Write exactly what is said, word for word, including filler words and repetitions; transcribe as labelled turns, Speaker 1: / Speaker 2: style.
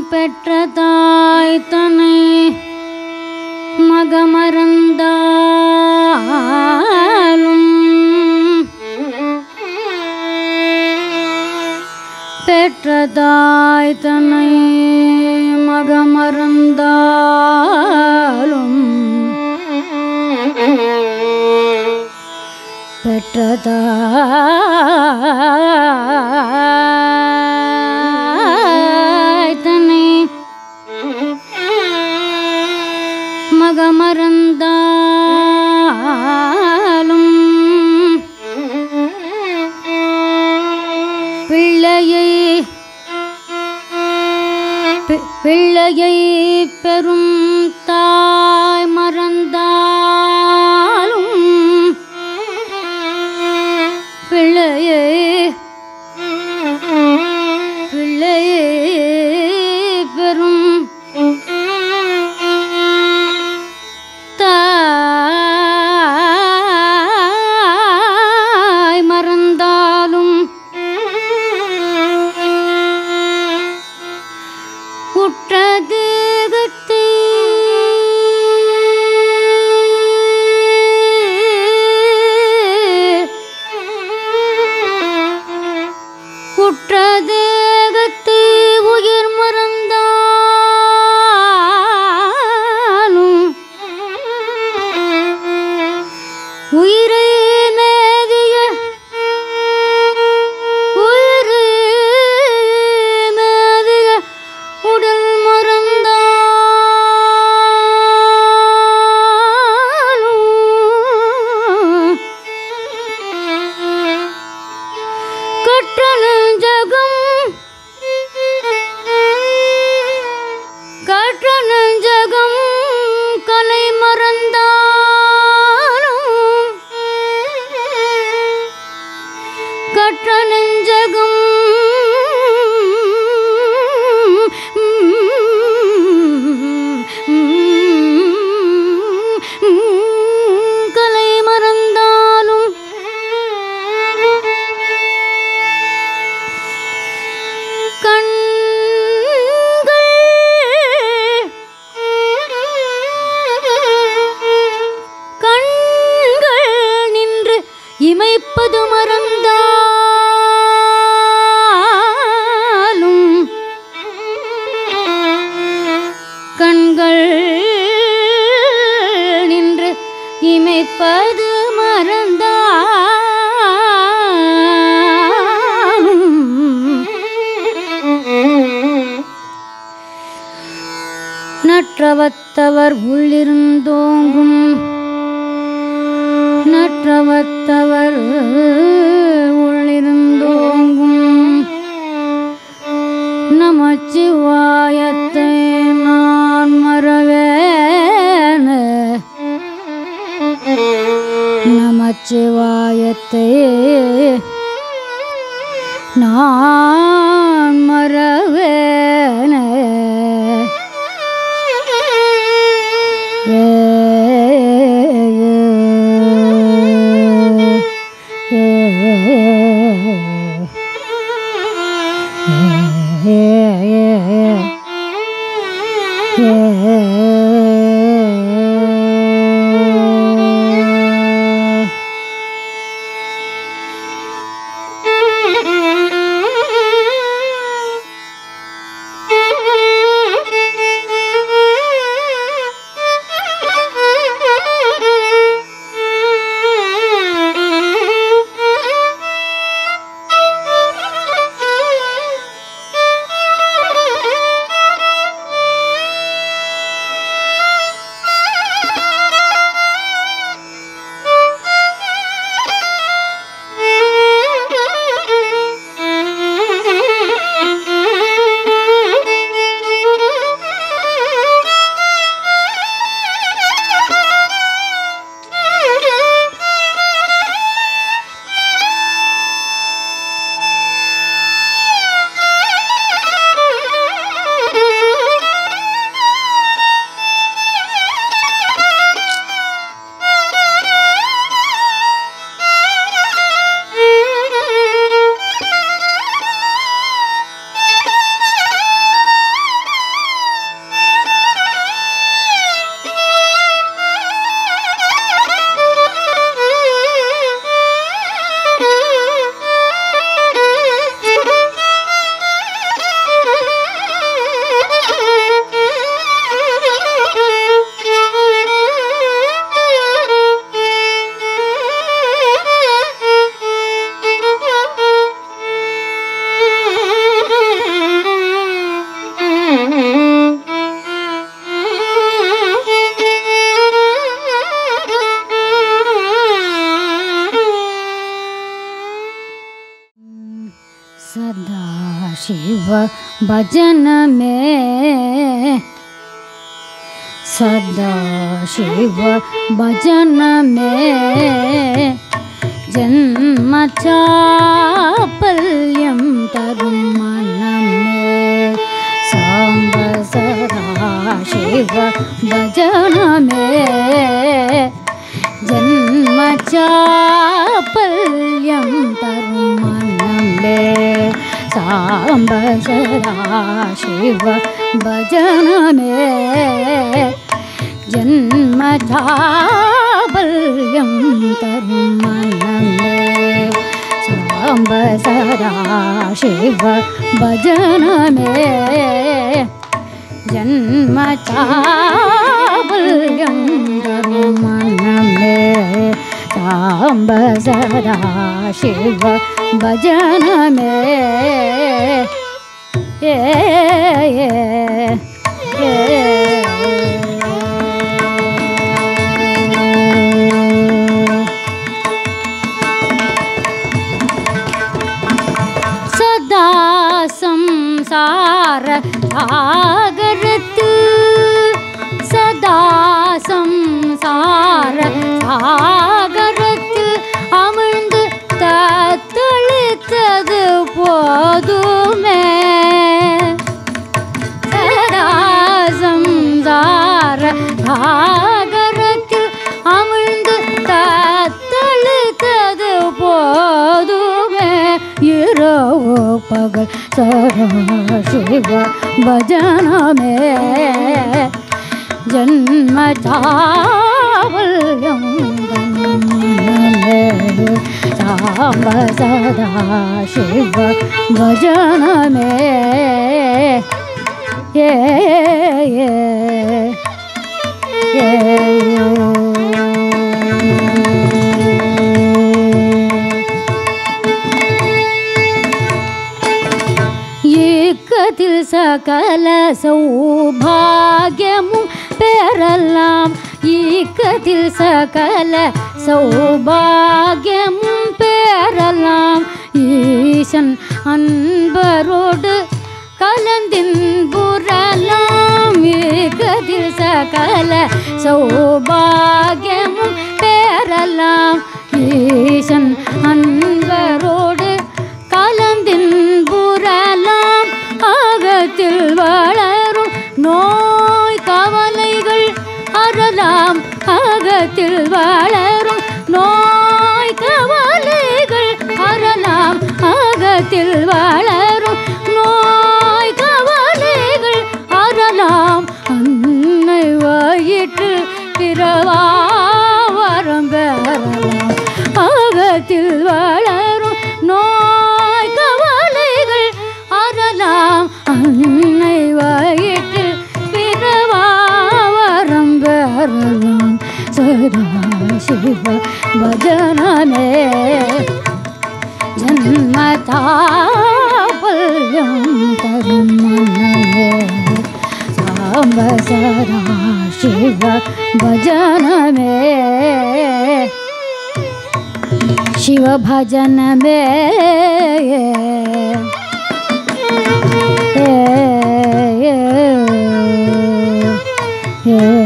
Speaker 1: பெற்ற தாய் தன்னை மகமறந்தாலும் பெற்ற தாய் தன்னை மகமறந்தாலும் பெற்ற தாய் தன்னை மகமறந்தாலும் பிள்ளையை பிள்ளையை பெரும் தாய் மறந்தாலும் பிள்ளையை பிள்ளையை பெரும் தாய் மறந்தாலும் உற்றது கத்தை உற்றது கத்தை உயிர் மறந்தாலும் உயிரை மேதிய உயிரை மேதிய உடல் மறந்தாலும் கற்ற நெஞ்சகம் கற்ற நெஞ்சகம் கலை மறந்தாலும் கற்ற நெஞ்சகம் கலை மறந்தாலும் கண்கள் நின்று இமைப்பது மறந்தாலும் கண்கள் நின்று இமைப்பது மறந்தாலும் நற்றவத்தவர் உள்ளிருந்தோங்கும் நற்றவத்தவர் உள்ளிருந்தோங்கும் நமச்சிவாயத்தை நான் மறவேன நமச்சிவாயத்தை நான் மறவேன शिव भजन में सदा शिव भजन में जन्म चापल्यं तरुं मन में सांब सदा शिव भजन में जन्म चापल्यं तरुं मन में सांब सदा शिव भजन में जन्म चापल्यं तरुं मन में सांब सदा शिव भजन में जन्म चापल्यं तरुं मन में सांब सदा शिव भजन में ये ये ये सदा संसार सागरत सदा संसार सागरत अमर्ந்து தத்தளித்தது போதுமே சதா சம்சார சாகரத்தில் அமிழ்ந்து தத்தளித்தது போதுமே இரவு பகல் சதா சிவ பஜனமே जन्म चावल्यं सांब सदा शिव भजन में ये ये ये ஏக்கத்தில் சகல சௌபாகியமும் பெறலாம் ஈக்கத்தில் சகல சௌபாகியமும் பெறலாம் ஈசன் அன்பரோடு கலந்தின்புறலாம் ஈக்கத்தில் சகல சௌபாகியமும் பெறலாம் ஈசன் அன்பரோடு கலந்தின்புறலாம் அகத்தில் வளரும் நோய் கவலைகள் அறலாம் அகத்தில் வளரும் நோய் கவலைகள் அறலாம் அகத்தில் வளரும் நோய் கவலைகள் அறலாம் அன்னை வயிற்று பிறவாவரம் பெறலாம் அகத்தில் வளரும் நோய் கவலைகள் அறலாம் அன்னை வயிற்றில் பிறவாவரம் பெறலாம் சதா சிவ பஜனமே ஜன்ம தாபல்யம் தரும் மனமே சாம்ப சதா சிவ பஜனமே शिव भजन में ये ये ये